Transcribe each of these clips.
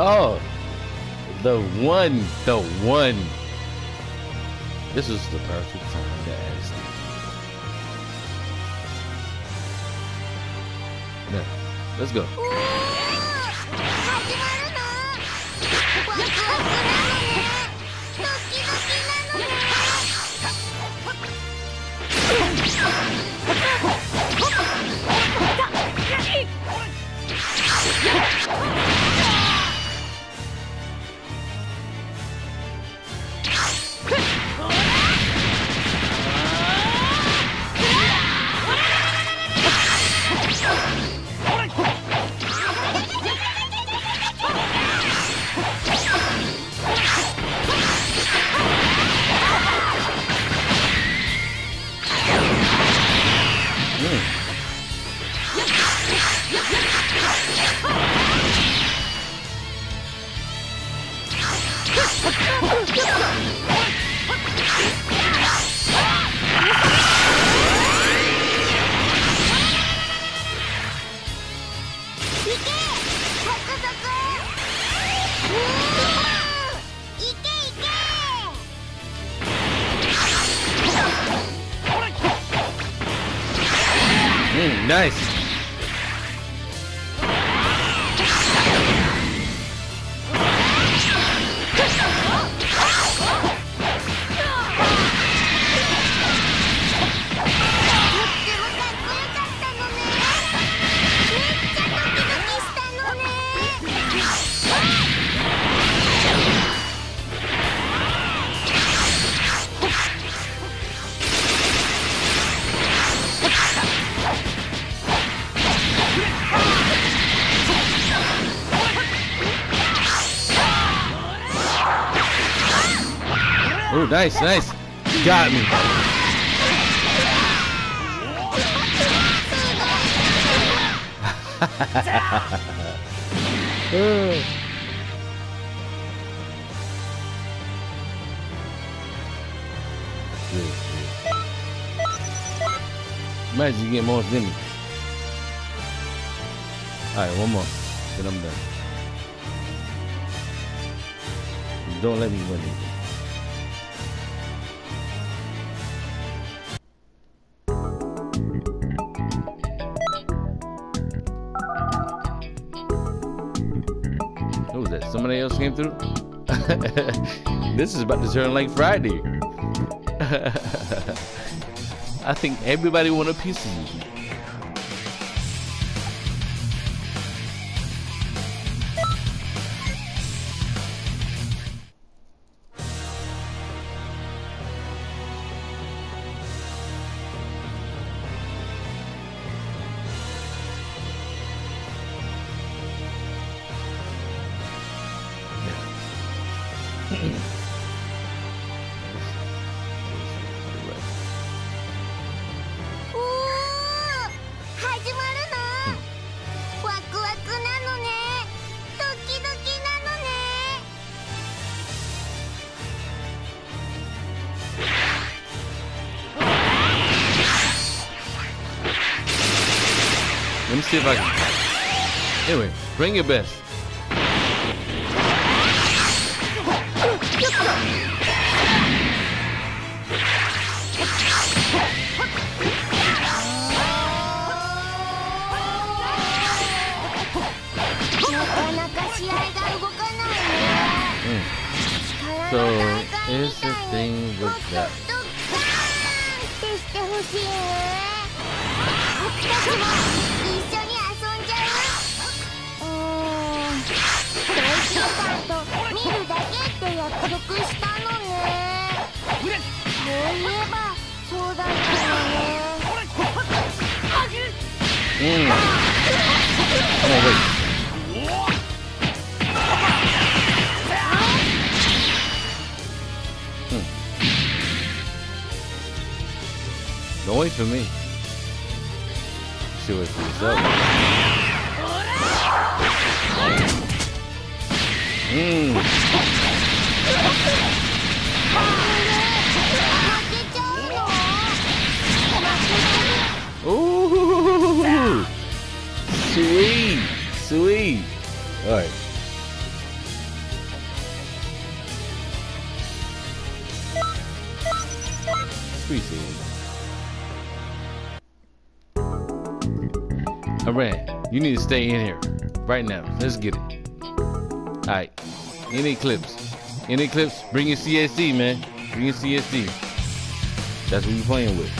Oh, the one. This is the perfect time to ask you. Now, let's go. Nice. Oh, nice, nice. Got me. Imagine you get more than me. Alright, one more. Then I'm done. Don't let me win anything. Who was that? Somebody else came through? This is about to turn like Friday. I think everybody want a piece of you. Let me see if I can. Anyway, bring your best. So, here's the thing with that. Come on, wait. Don't wait for me. See what for yourself. Ooh, sweet, sweet. All right. Appreciate it. Eran, you need to stay in here right now. Let's get it. Alright. Any clips? Any clips? Bring your CSD, man. Bring your CSD. That's what you're playing with.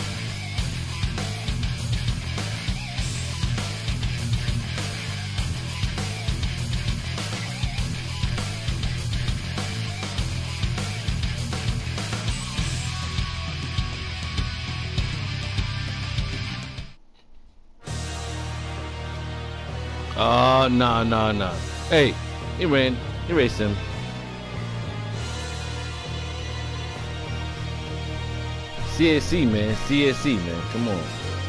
Oh, no. Hey, Eran, erase him. CSC, man. CSC, man. Come on.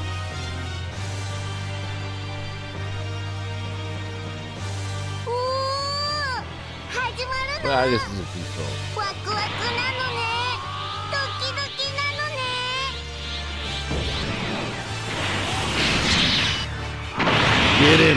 Well, I guess this is a free song. Get him.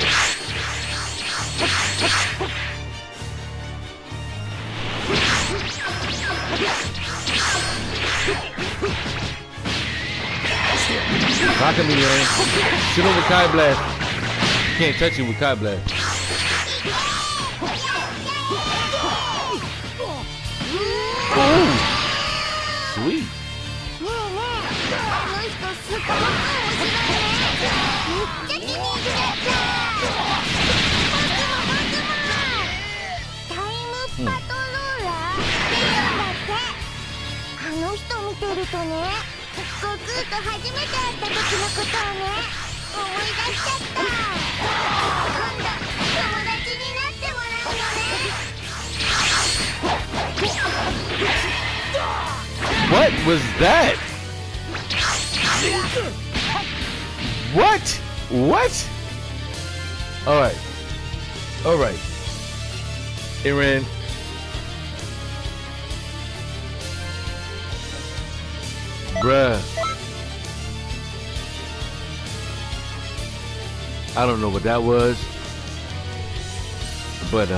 Rock at me, man. Shoot him with Kai Blast. Can't touch you with Kai Blast. Oh, sweet. What was that? What? All right. Eran. Bruh. I don't know what that was, but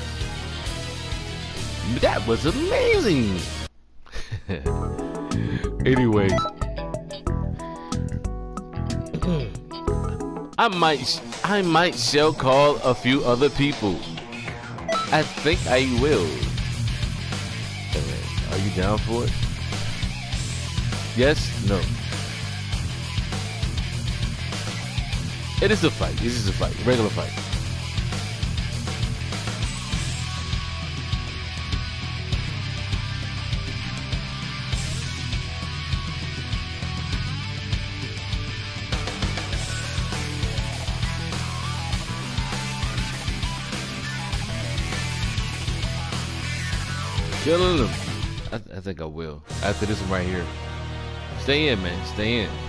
that was amazing. Anyways, I might shall call a few other people. I think I will. Are you down for it? Yes? No? It is a fight. This is a fight. A regular fight. Killing them. I think I will. After this one right here. Stay in, man. Stay in.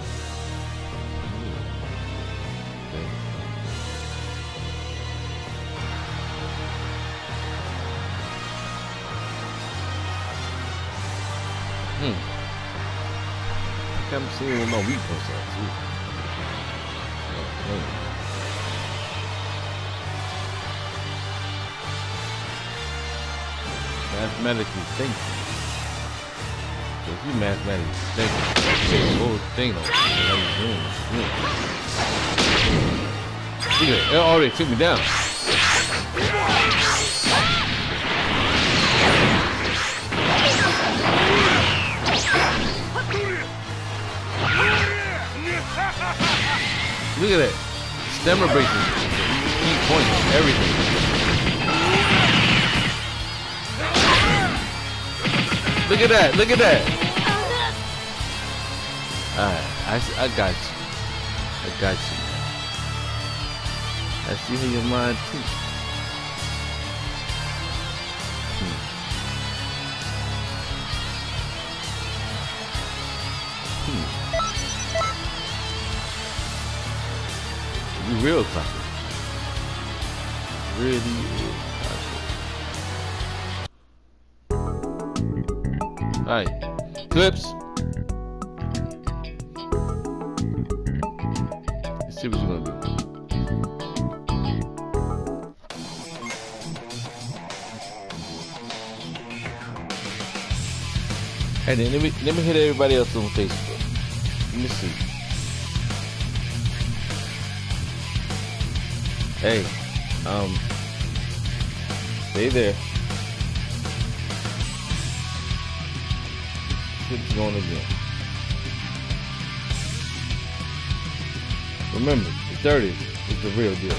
I'm seeing with my weed post out too. Mathematically thinking. So if you mathematically thinking, the whole thing on how you doing. Look at it. It already took me down. Look at that. Stamina breaking. Key points. Everything. Look at that. Look at that. Alright. I got you. I got you. I see how your mind thinks. You real classic. Really real classic. Alright. Clips. Let's see what you're gonna do. And then let me hit everybody else on Facebook. Let me see. Hey, stay there. Shit's going again. Remember, the 30th is the real deal.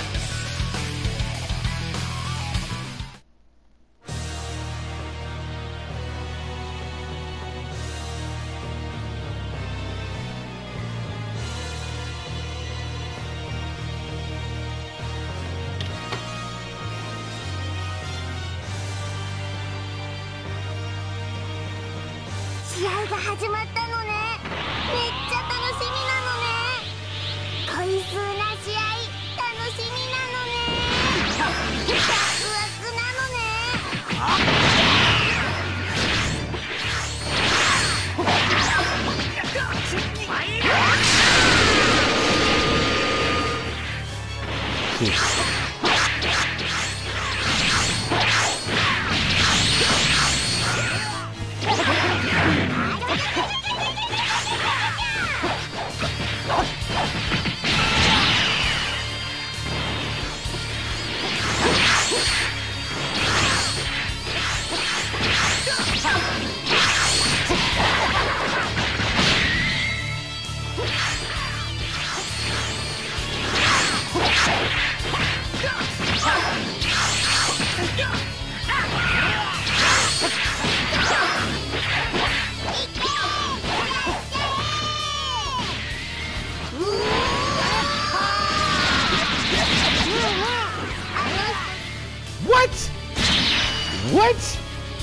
What?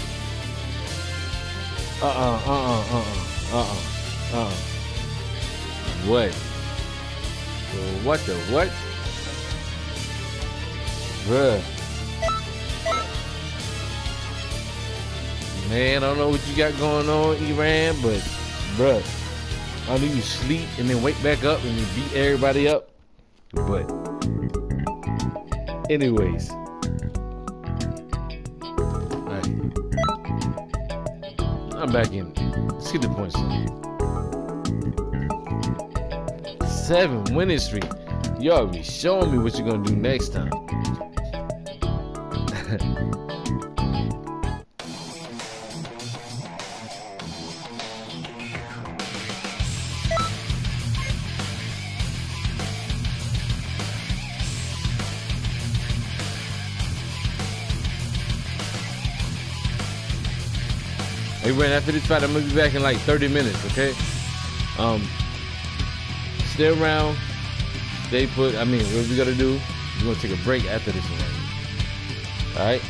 What? What the what? Bruh. Man, I don't know what you got going on, Eran, but bruh, I know you sleep and then wake back up and you beat everybody up. But anyways. Alright. I'm back in. Let's get the points. 7 winning streak. Y'all be showing me what you're gonna do next time. Hey, Ren, after this fight, I'm gonna be back in like 30 minutes, okay? Stay around, stay put. I mean, what we gotta do, we're gonna take a break after this one. Alright?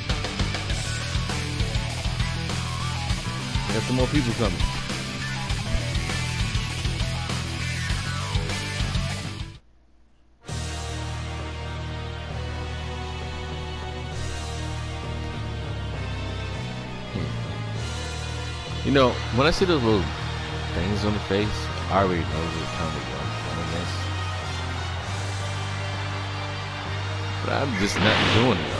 We got some more people coming. You know, when I see those little things on the face, I already know what kind of this. But I'm just not doing it.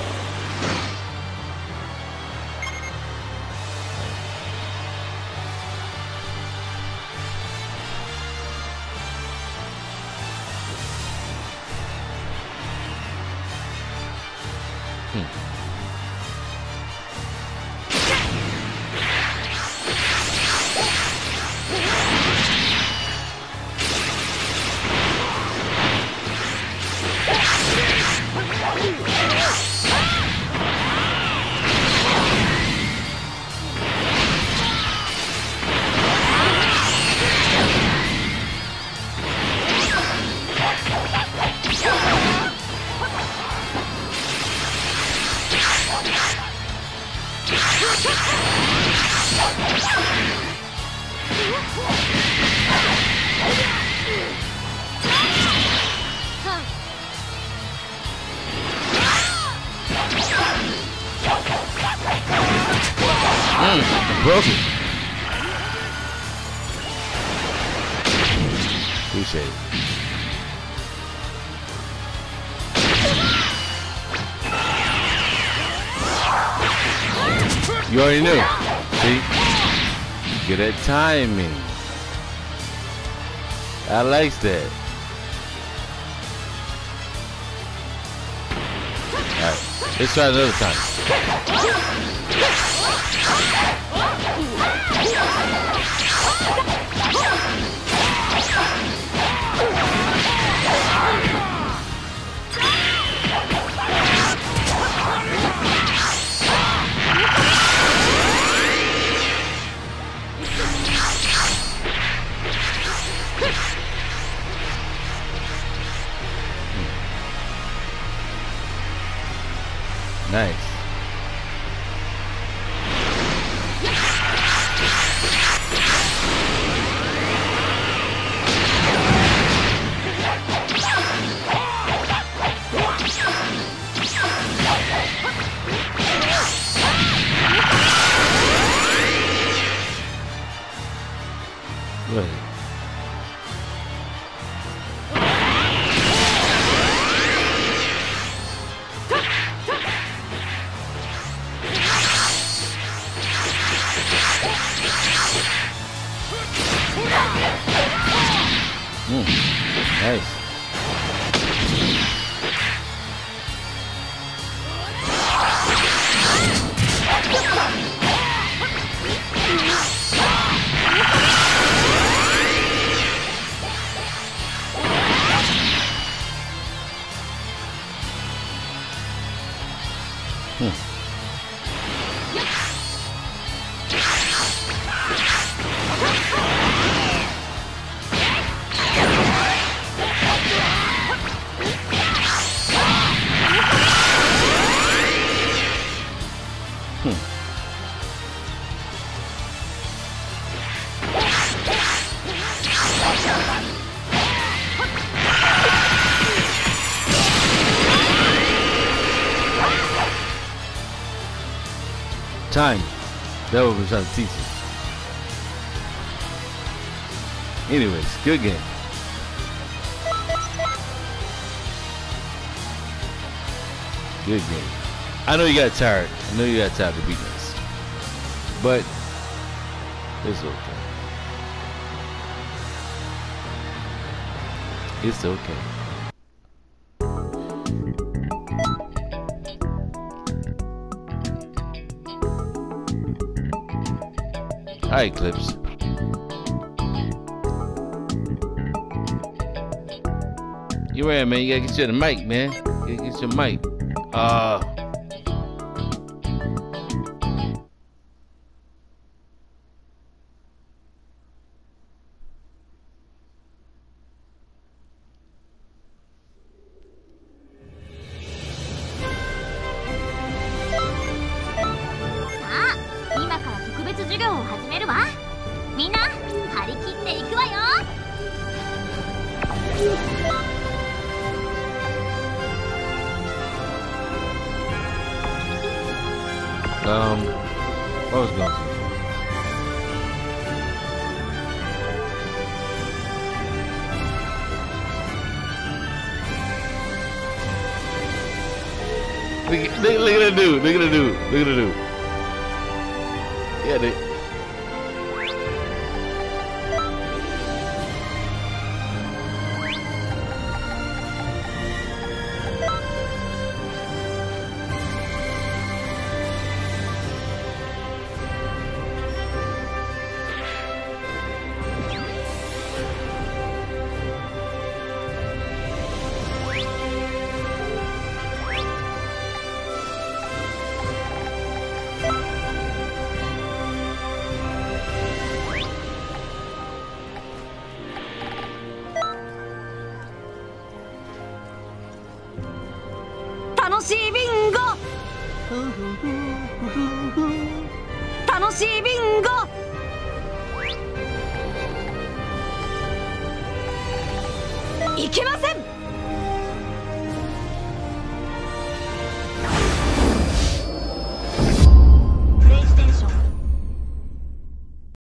Broken. Appreciate it. You already knew. See? good at timing. I like that. Alright, let's try another time. Nice. Go ahead. Nice. Time. That was what we're trying to teach us. Anyways, good game. Good game. I know you got tired. I know you got tired of beating us. But it's okay. It's okay. Alright, Clips. You right, man. You gotta get you the mic, man. You gotta get your mic. What was going to Look at that dude. Look at the dude. Look at the dude. Yeah, they. いけません。